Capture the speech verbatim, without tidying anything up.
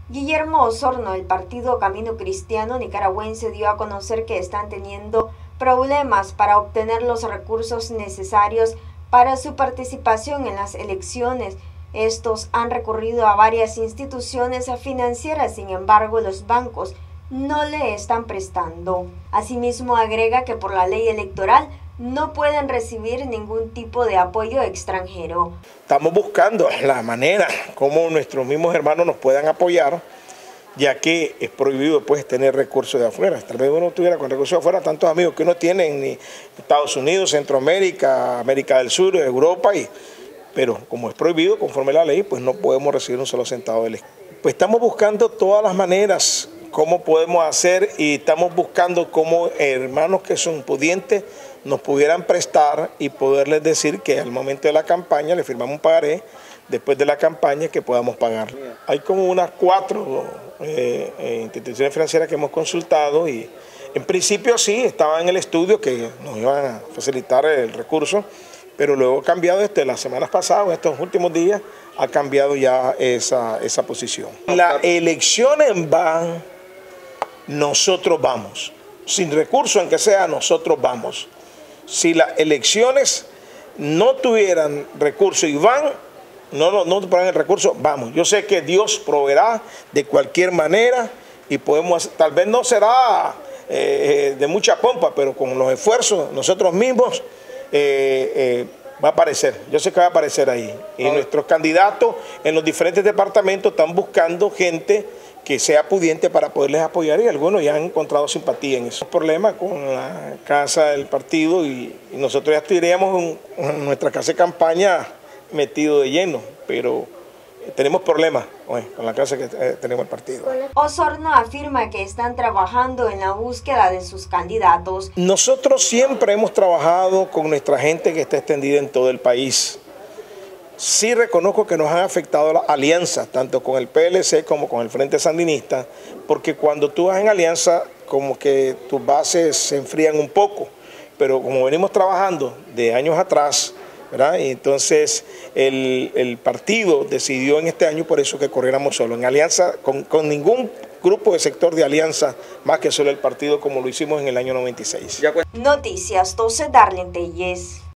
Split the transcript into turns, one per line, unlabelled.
Guillermo Osorno, del partido Camino Cristiano Nicaragüense, dio a conocer que están teniendo problemas para obtener los recursos necesarios para su participación en las elecciones. Estos han recurrido a varias instituciones financieras, sin embargo, los bancos no le están prestando. Asimismo, agrega que por la ley electoral no pueden recibir ningún tipo de apoyo extranjero.
Estamos buscando la manera como nuestros mismos hermanos nos puedan apoyar, ya que es prohibido pues tener recursos de afuera. Tal vez uno tuviera con recursos de afuera tantos amigos que uno tiene en Estados Unidos, Centroamérica, América del Sur, Europa, y, pero como es prohibido conforme a la ley, pues no podemos recibir un solo centavo del Estado. Pues estamos buscando todas las maneras cómo podemos hacer y estamos buscando cómo hermanos que son pudientes nos pudieran prestar y poderles decir que al momento de la campaña le firmamos un pagaré, después de la campaña que podamos pagar. Hay como unas cuatro eh, eh, instituciones financieras que hemos consultado y en principio sí, estaba en el estudio que nos iban a facilitar el recurso, pero luego ha cambiado desde las semanas pasadas, estos últimos días, ha cambiado ya esa, esa posición. Las elecciones van, nosotros vamos. Sin recursos, aunque sea, nosotros vamos. Si las elecciones no tuvieran recursos y van, no, no, no tuvieran el recurso, vamos. Yo sé que Dios proveerá de cualquier manera y podemos, tal vez no será eh, de mucha pompa, pero con los esfuerzos nosotros mismos eh, eh, va a aparecer. Yo sé que va a aparecer ahí. Y ah, nuestros candidatos en los diferentes departamentos están buscando gente que sea pudiente para poderles apoyar y algunos ya han encontrado simpatía en eso. Problema con la casa del partido y, y nosotros ya estaríamos en, en nuestra casa de campaña metido de lleno, pero tenemos problemas bueno, con la casa que eh, tenemos el partido.
Osorno afirma que están trabajando en la búsqueda de sus candidatos.
Nosotros siempre hemos trabajado con nuestra gente que está extendida en todo el país. Sí reconozco que nos han afectado las alianzas, tanto con el P L C como con el Frente Sandinista, porque cuando tú vas en alianza, como que tus bases se enfrían un poco, pero como venimos trabajando de años atrás, ¿verdad? Y entonces el, el partido decidió en este año por eso que corriéramos solo, en alianza con, con ningún grupo de sector de alianza, más que solo el partido como lo hicimos en el año noventa y seis.
Noticias doce, Darlene Telles.